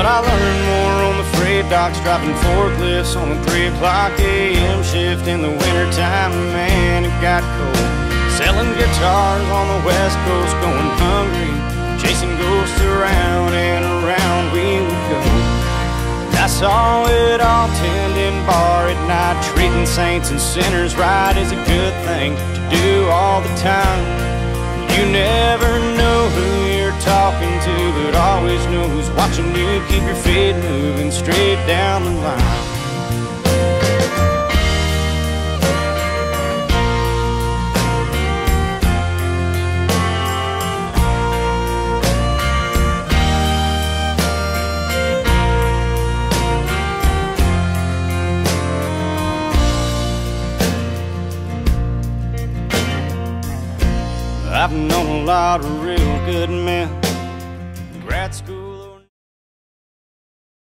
I learned more on the freight docks, driving forklifts on the 3 o'clock a.m. shift in the wintertime. Man, it got cold. Selling guitars on the west coast, going hungry, chasing ghosts around and around we would go. I saw it all tending bar at night. Treating saints and sinners right is a good thing to do all the time. You never know who you're talking to, but always know who's watching you. Keep your feet moving straight down the line. I've known a lot of real good men. Grad school